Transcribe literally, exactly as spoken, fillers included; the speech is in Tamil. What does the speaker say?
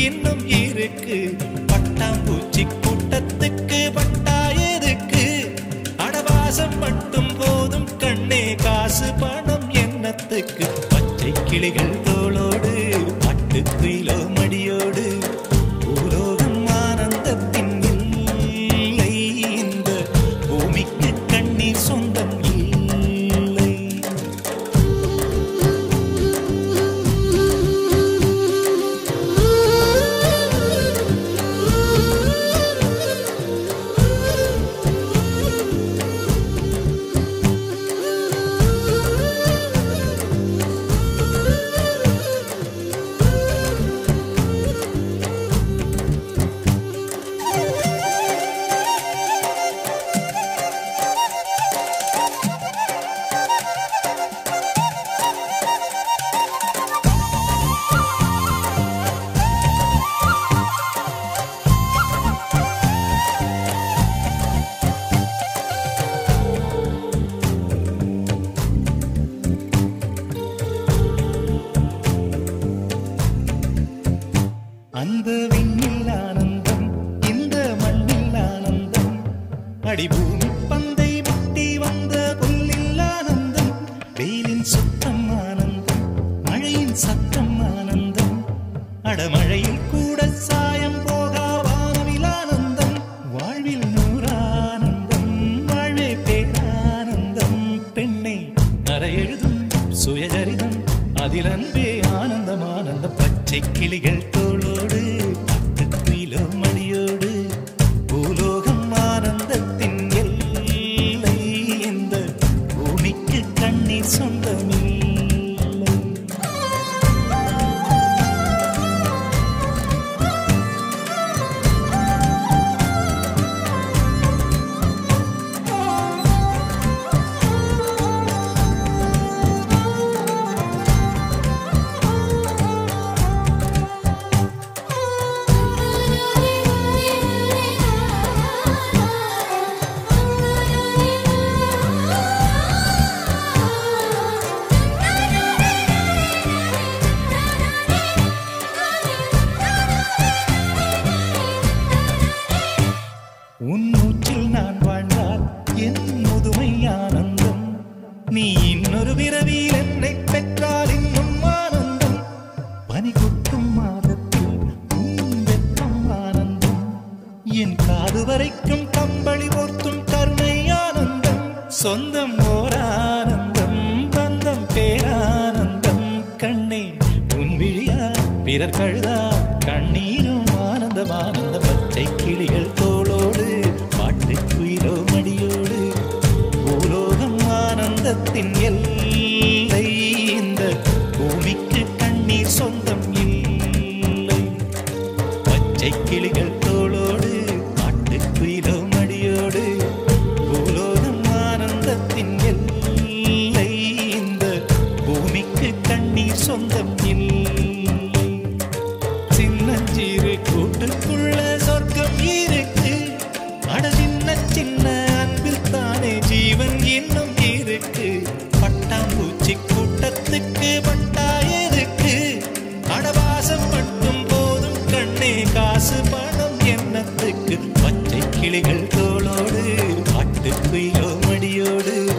இன்னும் இருக்கு. பட்டாம்பூச்சி கூட்டத்துக்கு பட்டாயதுக்கு அடவாசம் மட்டும் போதும் கண்ணே காசு பணம் எண்ணத்துக்கு. பச்சை கிளிகள் தோளோடு பட்டுக்குயிலோ மடியோடு பூலோகம் ஆனந்தத்தின் இல்லை. இந்த பூமிக்கு கண்ணீர் சொந்தம் இல்லை. அந்த விண்ணில் ஆனந்தம், இந்த மண்ணில் ஆனந்தம், அடிபூமி பந்தை முட்டி வந்த புல்லில் ஆனந்தம். வெயிலின் சுத்தம் ஆனந்தம், மழையின் சத்தம் ஆனந்தம், அடமழையில் கூட சாயம் போகா வானவில் ஆனந்தம். வாழ்வில் நூறானந்தம், வாழ்வே பேரானந்தம். பெண்ணை அறையெழுதும் சுயசரிதம், அதில் அன்பே ஆனந்தம் ஆனந்தம். பச்சை கிளிகள் தோளோடு பட்டுக்குயிலோ மடியோடு பூலோகம் ஆனந்தத்தின் எல்லை. இந்த பூமிக்கு கண்ணீர் சொந்தமில்லை. உன் மூச்சில் நான் வாழ்ந்தால் என் முதுமை ஆனந்தம். நீ இன்னொரு பிறவியில் என்னை பெற்றால் இன்னும் ஆனந்தம். பனி கொட்டும் மாதத்தில் உன் வெப்பம் ஆனந்தம். என் காது வரைக்கும் கம்பளி போர்த்தும் கருணை ஆனந்தம். சொந்தம் ஓர் ஆனந்தம், பந்தம் பேரானந்தம். கண்ணே உன் விழியா பிறர் கழுதா கண்ணீரும் ஆனந்தம் ஆனந்த. பச்சை கிளிகள் தோளோடு பாட்டுக்குயிலோ மடியோடு பூலோகம் ஆனந்தத்தின் எல்லை. இந்த பூமிக்கு கண்ணீர் சொந்தம் இல்லை. பச்சை கிளிகள் தோளோடு பாட்டுக்குயிலோ மடியோடு பூலோகம் ஆனந்தத்தின் எல்லை. இந்த பூமிக்கு கண்ணீர் சொந்தம் இல்லை. சின்னஞ்சிறு கூட்டுக்குள்ள சொர்க்கம் இருக்கு. அட சின்ன சின்ன அன்பில் தானே ஜீவன் இன்னும் இருக்கு. பட்டாம்பூச்சி கூட்டத்துக்கு பட்டாயதுக்கு அடவாசம் மட்டும் போதும் கண்ணே காசு பணம் எண்ணத்துக்கு. பச்சை கிளிகள் தோளோடு பாட்டுக்குயிலோ மடியோடு